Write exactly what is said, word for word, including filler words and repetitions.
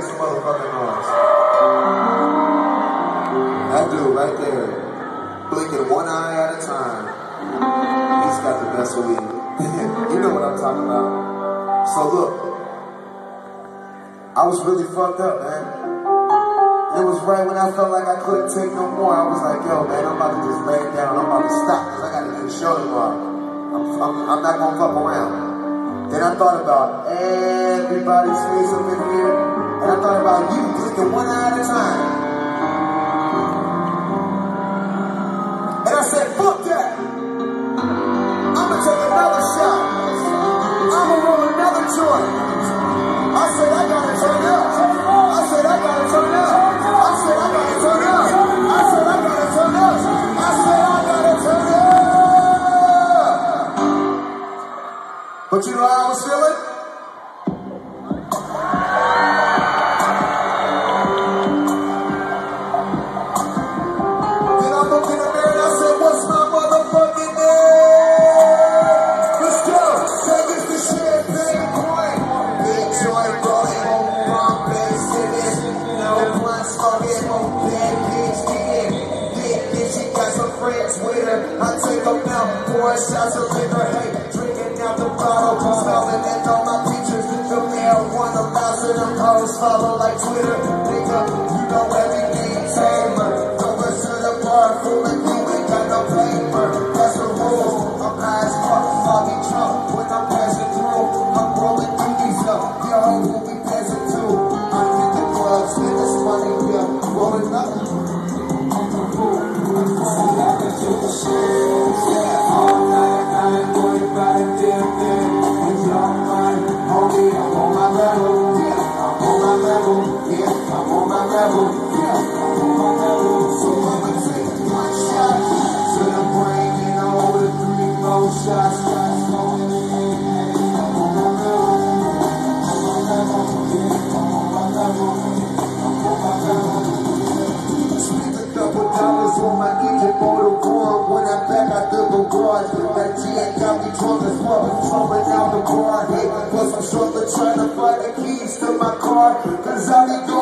some motherfucking noise. That dude right there, blinking one eye at a time. He's got the best weed. You know what I'm talking about. So look, I was really fucked up, man. It was right when I felt like I couldn't take no more. I was like, yo, man, I'm about to just lay it down. I'm about to stop because I got to do the show tomorrow. I'm, I'm, I'm not going to fuck around. Then I thought about everybody's face up in here. And I thought about you, blinking one eye at a time. And I said, fuck that. I'm going to take another shot. I'm going to roll another joint. I said, I got to turn up. I said, I got to turn up. I said, I got to turn up. I said, I got to turn up. I said, I got to turn up. But you know how I was feeling? Then I looked in the mirror and I said, what's my motherfucking name? Let's go. Take us to Champagne Point. Big joint rolling on Bombay City. No one smoking on bad bitch kid. Big bitch, she got some friends with her. I take them out, pour shots of liquor, hey, drinking out the bottle, smelling and all my pictures. The marijuana allows her to post, follow like Twitter. Nigga, you know everything tamer. Over to the bar, full of you ain't got no paper. That's the rules. I'm high as fuck, I'll be drunk when I'm passing through. I'm rolling through these up, yo, who we passing to? I hit the clubs, spend this money, yeah, rolling up. Trying to find the keys to my car, cause I be